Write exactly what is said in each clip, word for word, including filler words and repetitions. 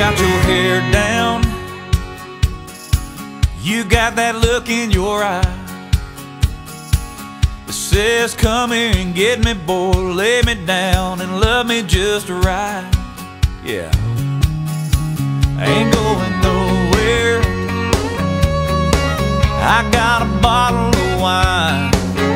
got your hair down, you got that look in your eye that says, come here and get me, boy, lay me down and love me just right. Yeah, I ain't going nowhere, I got a bottle of wine,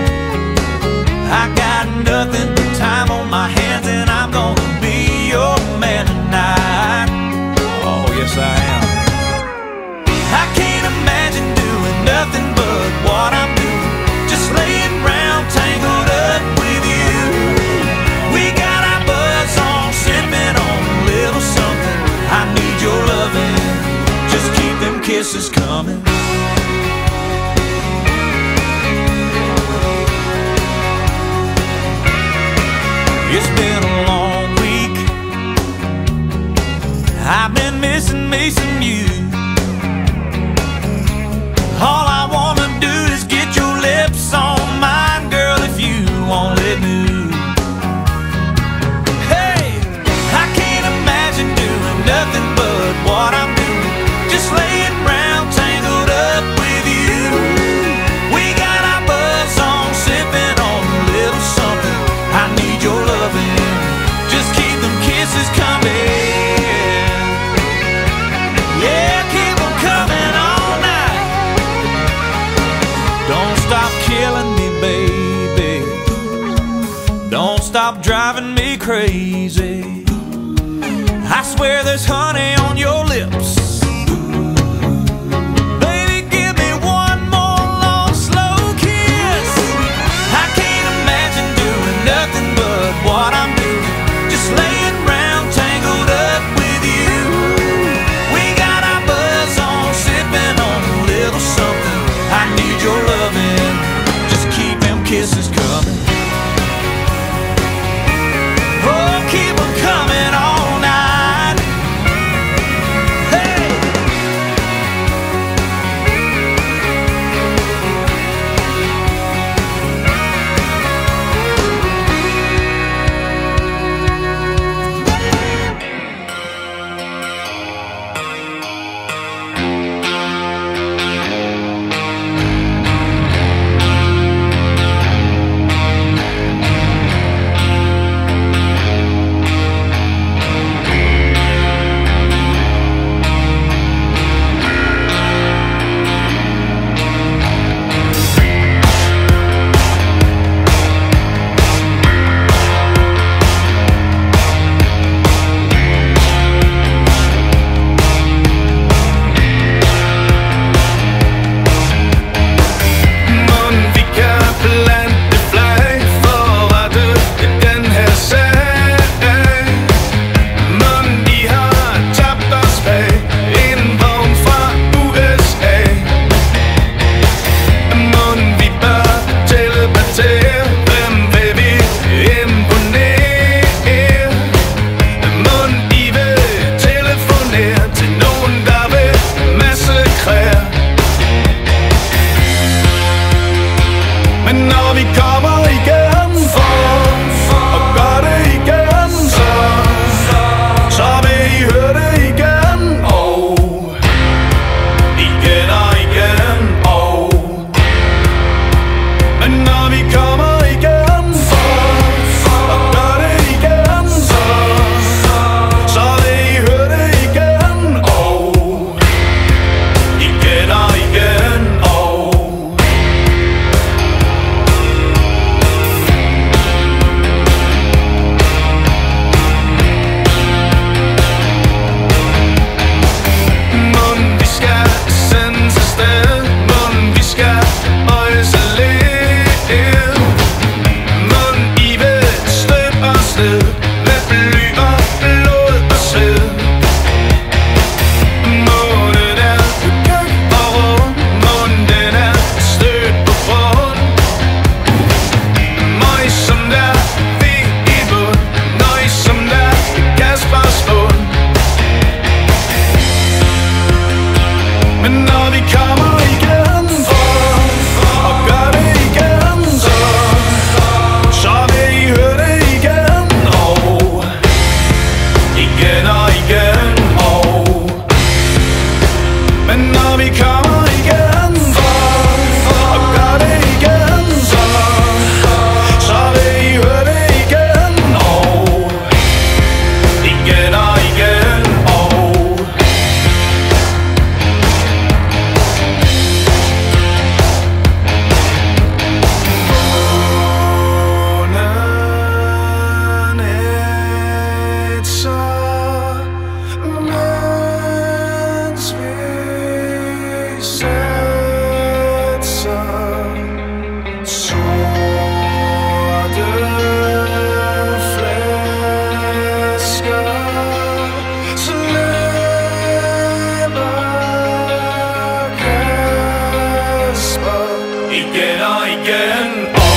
I got nothing but time on my hands, and I'm gonna be your man tonight. Oh, yes I am. I can't imagine doing nothing but what I'm doing, just laying round tangled up with you. We got our buzz on, sipping on a little something. I need your loving, just keep them kisses coming. It's been a long week, I've been missing me some you. All I wanna do is get your lips on mine, girl, if you won't let me. Hey, I can't imagine doing nothing but what I'm doing, just laying round tangled up with you. We got our buzz on, sipping on a little something. I need your loving, just keep them kisses coming. Yeah, keep them coming all night. Don't stop killing me, baby. Don't stop driving me crazy. I swear there's honey on your lips. Baby, give me one more long, slow kiss. I can't imagine doing nothing but what I'm doing, just laying round tangled up with you. We got our buzz on, sipping on a little something. I need your loving, just keep them kisses coming. Oh, keep them coming all night. Hey! røgen.